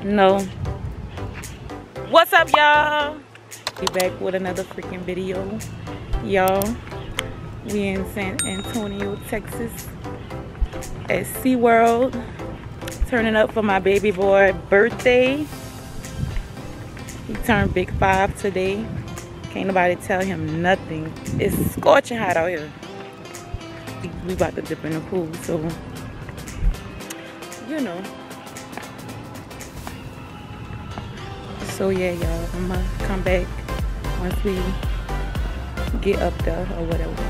No. What's up, y'all? We back with another freaking video. Y'all, we in San Antonio, Texas at SeaWorld. Turning up for my baby boy birthday. He turned big 5 today. Can't nobody tell him nothing. It's scorching hot out here. We about to dip in the pool, so you know. So yeah, y'all, I'm gonna come back once we get up there or whatever.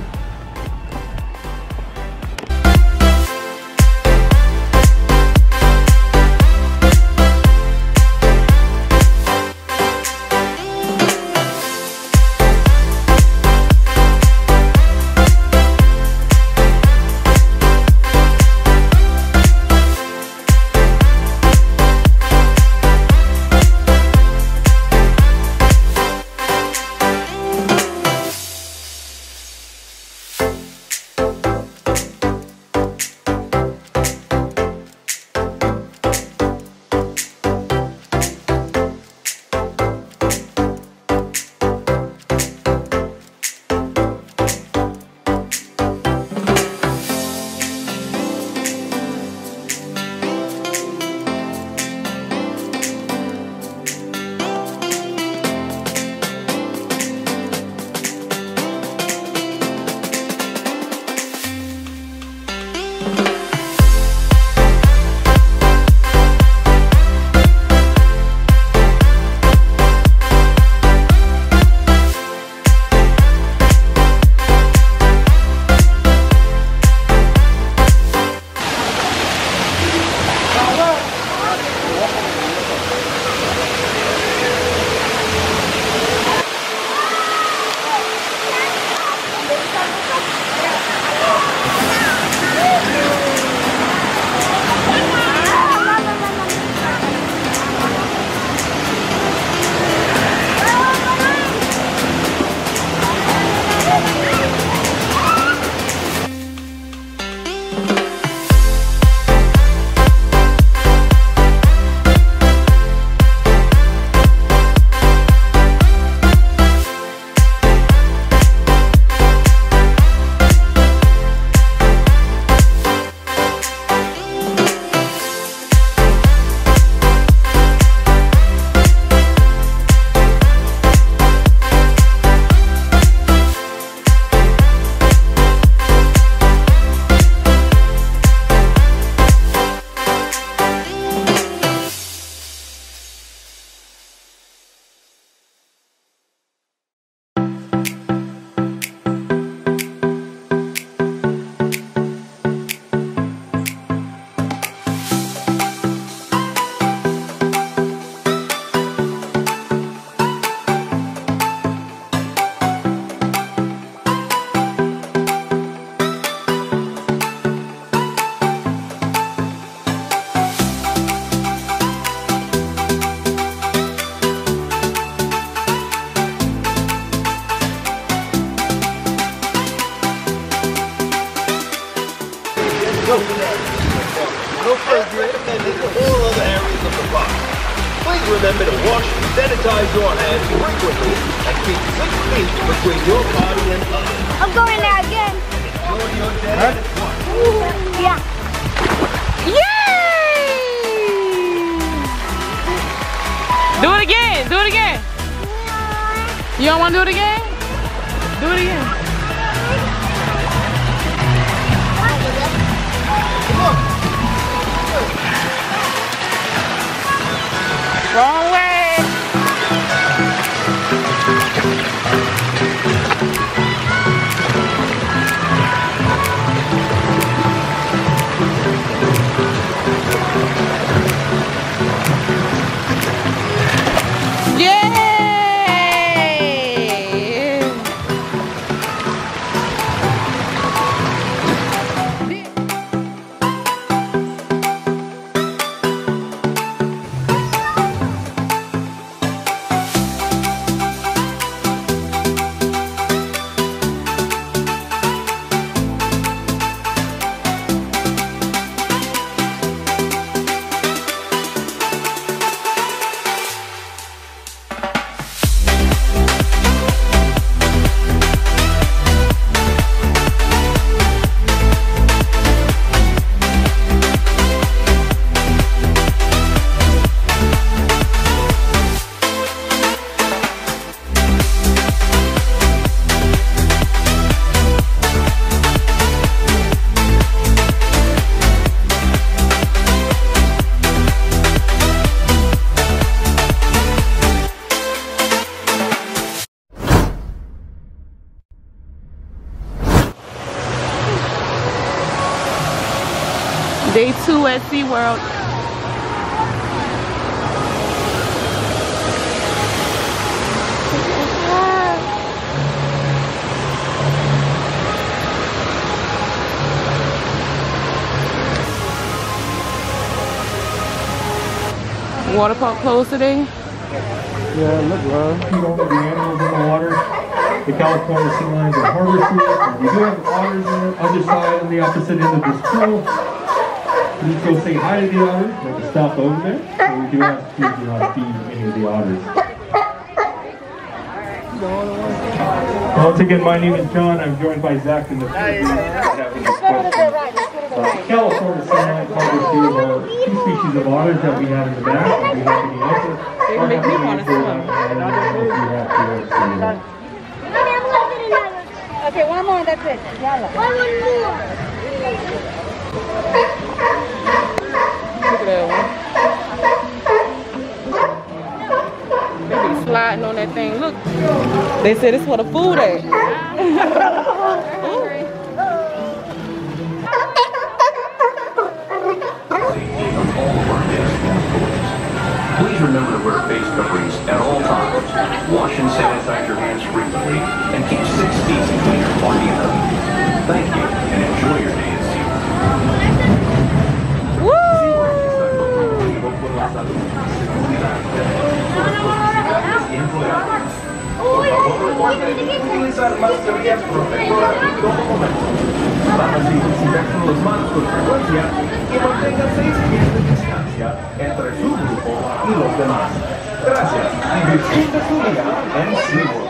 No further extended to all other areas of the park. Please remember to wash and sanitize your hands frequently and keep 6 feet between your body and others. I'm going there again. Enjoy your day at once. Yeah. Yay! Do it again. Do it again. You don't want to do it again? Do it again. Wrong way. Day 2 at SeaWorld. Water park closed today? Yeah, look, you don't have the animals in the water. The California sea lions are harvested. We do have otters on the other side, on the opposite end of this pool. You just go say hi to the otters. You have to stop over there. So we do ask you to not feed any of the otters. Once again, my name is John. I'm joined by Zach in the California San Antonio are 2 species of otters that we have in the back. We have any answer. They make me want to swim. Okay, one more, that's it. Yalla. One more. Look at that one. They be sliding on that thing. Look. They said it's where the food at. Please remember to wear face coverings at all times. Wash and sanitize your hands frequently, and keep 6 feet between your party and others. Thank you, and enjoy your day at SeaWorld. Utilizar mascarillas protectoras en todo momento. Lávense y desinfecten las manos con frecuencia y mantengan 6 pies de distancia entre su grupo y los demás. Gracias y disfrute su día en SeaWorld.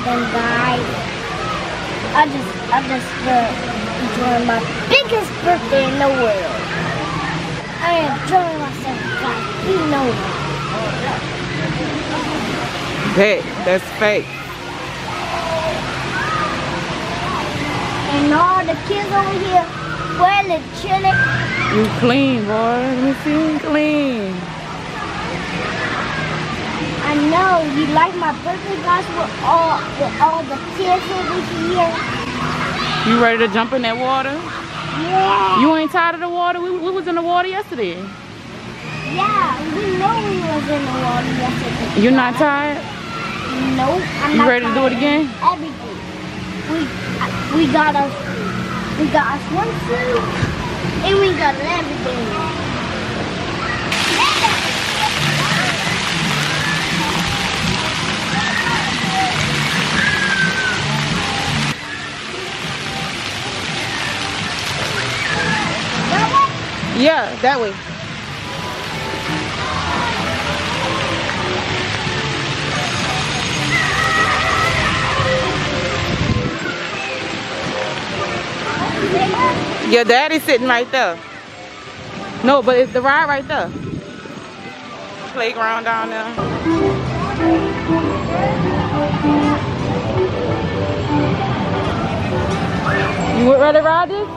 then guys, I just enjoying my biggest birthday in the world. I am enjoying myself, guys. You know that. Bet, that's fake. And all the kids over here, well and chilling. You clean, boy. Let me see you clean. I know you like my birthday, guys, with all the kids over here. You ready to jump in that water? Yeah. You ain't tired of the water? We was in the water yesterday. Yeah, we know we was in the water yesterday. You not tired? Nope. I'm You not ready to do it again? Everything. We got our swimsuit and we got everything. Yeah, that way. Your daddy's sitting right there. No, but it's the ride right there. Playground down there. You ready to ride this?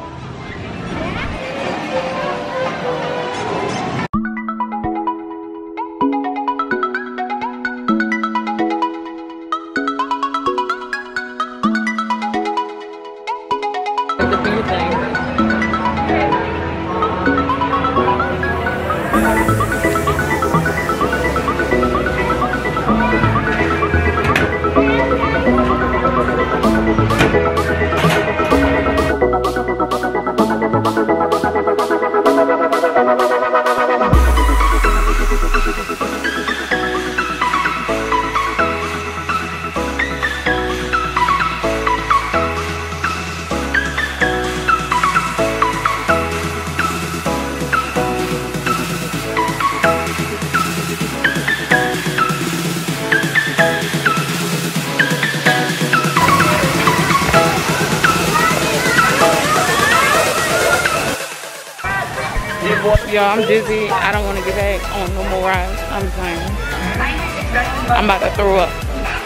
Yo, I'm dizzy. I don't want to get back on no more rides. I'm tired. I'm about to throw up.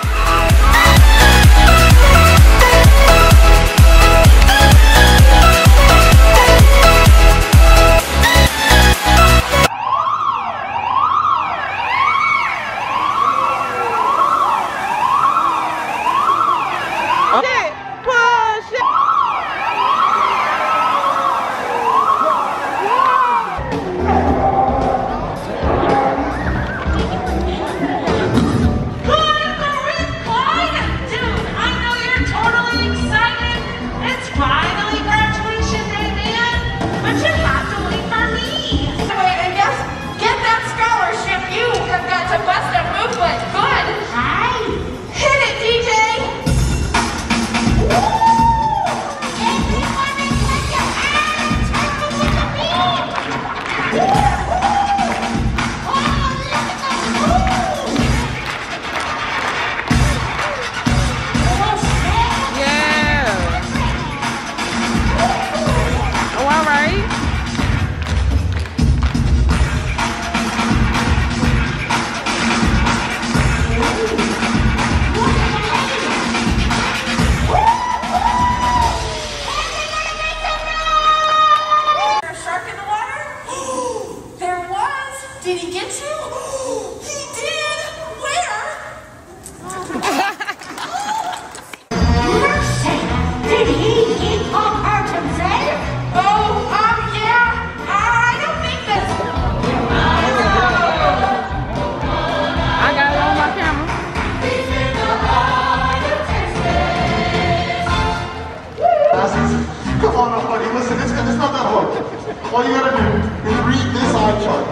All you gotta do is read this eye chart.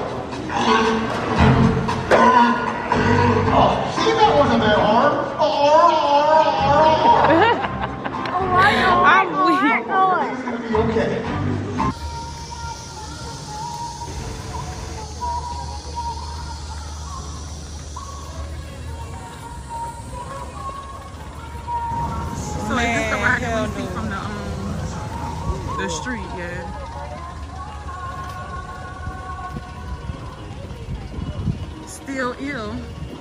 Oh, see, that wasn't that hard. I'm weak. It's gonna be okay. Ew.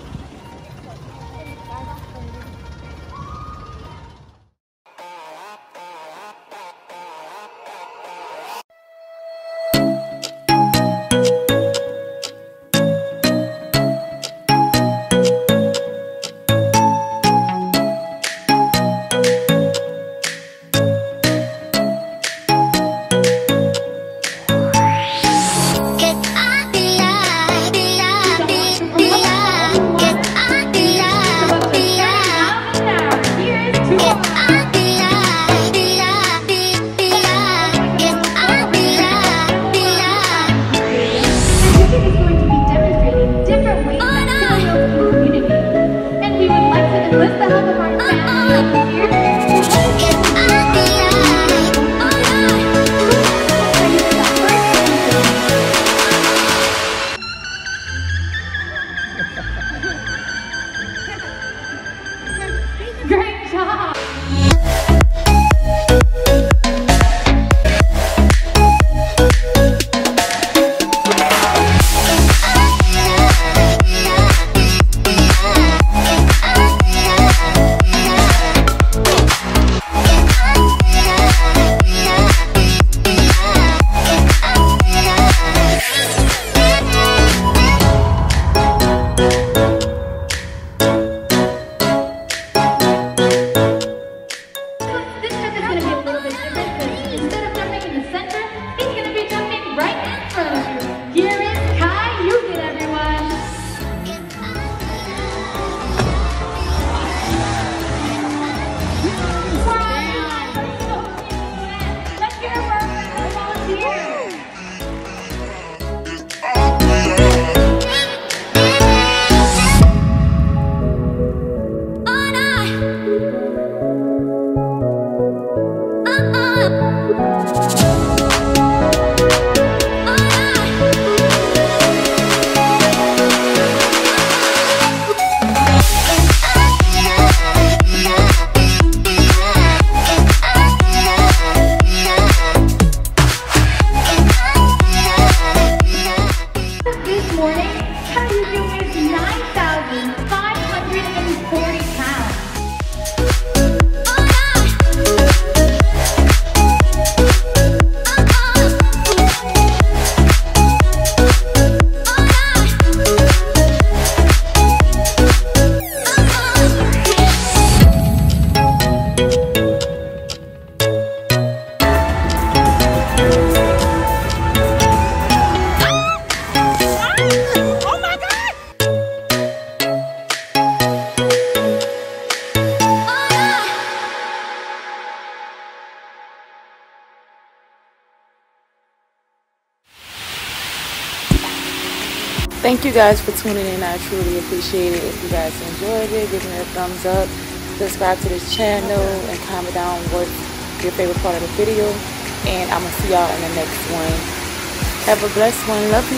Thank you guys for tuning in. I truly appreciate it. If you guys enjoyed it, give me a thumbs up, subscribe to this channel, and comment down what's your favorite part of the video. And I'm going to see y'all in the next one. Have a blessed one. Love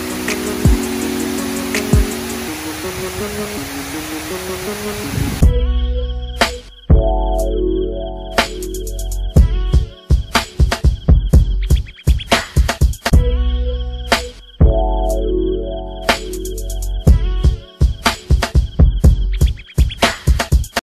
you.